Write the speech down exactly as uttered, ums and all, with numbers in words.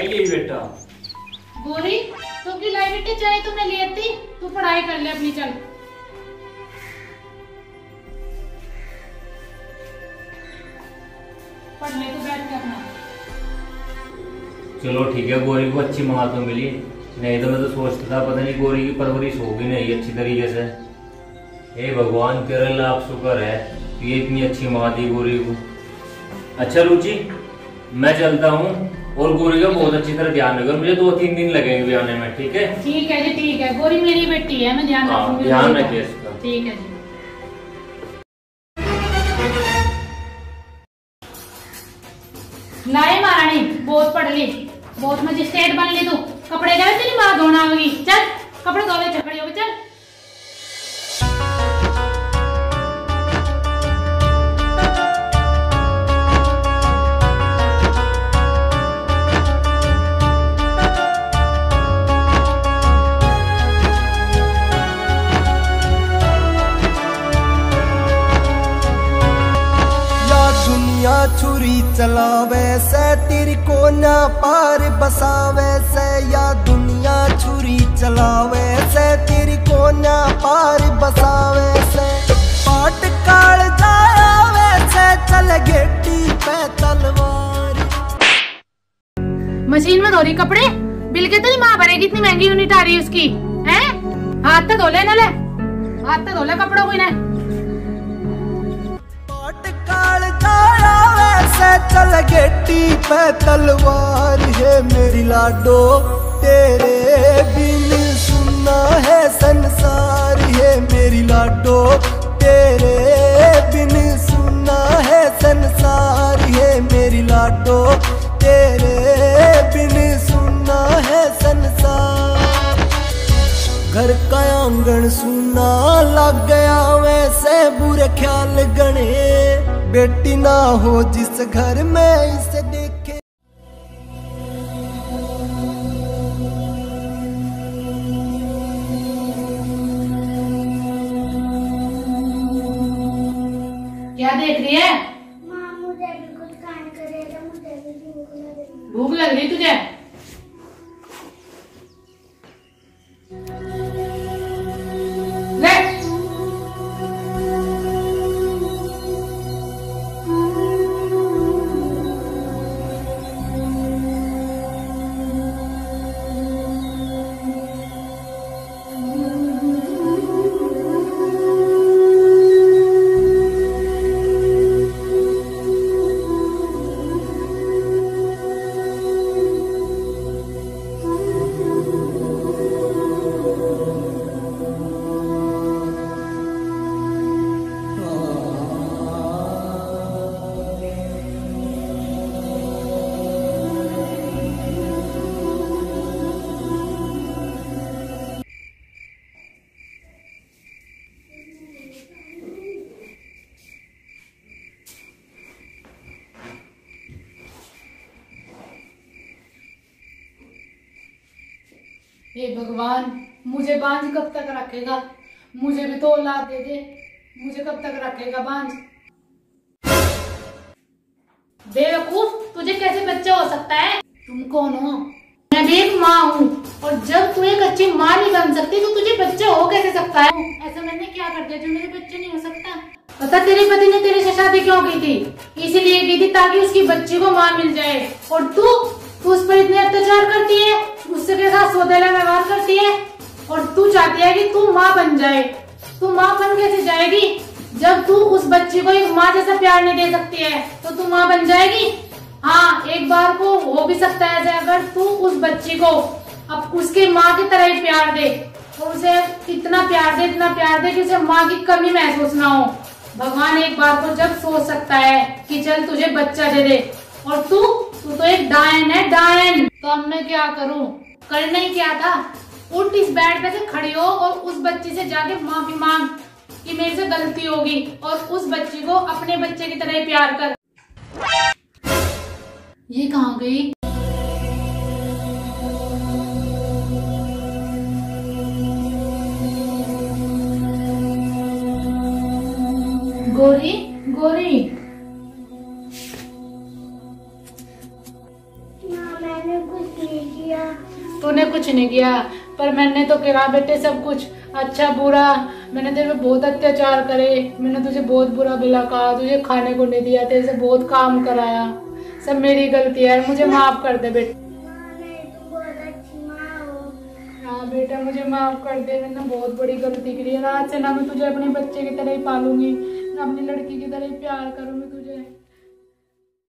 आइए बेटा। गोरी तो की लाई बेटे चाय तो मैं ले आती, तू पढ़ाई कर ले अपनी। चल पढ़ ले तू, बैठ के अपना। चलो ठीक है, गोरी को अच्छी माँ तो मिली, नहीं तो मैं तो सोचता था पता नहीं गोरी की परवरिश होगी नहीं अच्छी तरीके से। हे भगवान तेरे लाख शुक्र है कि ये इतनी अच्छी माँ दी गोरी को। अच्छा रुचि, मैं चलता हूँ और गोरी का बहुत अच्छी तरह ध्यान रखो, मुझे दो तीन दिन लगेंगे भी आने में। ठीक है? ठीक है जी, ठीक है। गोरी मेरी बेटी है, मैं ध्यान रखूंगी। ध्यान रखिए इसका। ठीक है जी। लाए महारानी, बहुत पढ़ ली, बहुत मजिस्ट्रेट बन ली तू। कपड़े जाए तेरी माँ धोना होगी। चल कपड़े धोवे, चल खड़ी होगी, चल। छुरी चलावे से तेरी कोना पार बसावे से, या दुनिया छुरी चलावे से तेरी कोना पार बसावे से। पाट काल जावे से चल गेटी पे तलवार। मशीन में धो रही कपड़े, बिल के तेरी माँ भरेगी, इतनी महंगी यूनिट आ रही है उसकी। हैं? हाथ तो धो ले न ले, हाथ तो धो ले कपड़ों को। इन्हें चल गेटी पे तलवार है मेरी लाडो, तेरे बिन सुनना है संसार है मेरी लाडो, तेरे बिन सुनना है संसार है मेरी लाडो, तेरे बिन सुनना है संसार। घर का आंगन सुना लग गया वैसे बुरे ख्याल गणे, बेटी ना हो जिस घर में इसे देखे। क्या देख रही है? माँ मुझे भी कुछ खाने का दे दो, मुझे भी भूख लग रही। भूख लग रही तुझे? ले हे भगवान, मुझे बांझ कब तक रखेगा? मुझे भी तो औलाद दे दे, मुझे कब तक रखेगा बांझ? बेवकूफ, तुझे कैसे बच्चा हो सकता है? तुम कौन हो? मैं भी एक माँ हूँ, और जब तू एक अच्छी माँ नहीं बन सकती तो तुझे बच्चा हो कैसे सकता है? ऐसा मैंने क्या कर दिया जो मेरे बच्चे नहीं हो सकता? पता तेरे पति ने तेरे से शादी क्यों की थी? इसीलिए की थी ताकि उसकी बच्ची को माँ मिल जाए, और तू तू उस पर इतने अत्याचार करती है, उससे के साथ सौदेला व्यवहार करती है, और तू चाहती है कि तू माँ बन जाए। तू माँ बन कैसे जाएगी? जब तू उस बच्ची को एक माँ जैसा प्यार नहीं दे सकती है तो तू माँ बन जाएगी? हाँ, एक बार को हो भी सकता है अगर तू उस बच्ची को अब उसकी माँ की तरह ही प्यार दे, तो उसे इतना प्यार दे, इतना प्यार दे कि उसे माँ की कमी महसूस ना हो। भगवान एक बार को जब सोच सकता है कि चल तुझे बच्चा दे दे, और तू तू तो एक डायन है, डायन। तो अब मैं क्या करूं? करना ही क्या था? उठ इस बेड पे से खड़ी हो और उस बच्ची से जाके माफी मांग कि मेरे से गलती होगी, और उस बच्ची को अपने बच्चे की तरह ही प्यार कर। ये कहाँ गई? गोरी, गोरी। माँ मैंने कुछ तूने कुछ नहीं किया, पर मैंने तो करा बेटे सब कुछ, अच्छा बुरा। मैंने तेरे पे बहुत अत्याचार करे, मैंने तुझे बहुत बुरा भला कहा, तुझे खाने को नहीं दिया, तेरे से बहुत काम कराया, सब मेरी गलती है, मुझे माफ कर दे बेटा। माँ नहीं, तुम बहुत अच्छी माँ हो। हाँ बेटा मुझे माफ कर दे, मैंने बहुत बड़ी गलती करी है। आज से ना मैं तुझे अपने बच्चे की तरह ही पालूंगी, ना अपनी लड़की की तरह ही प्यार करूंगी तुझे।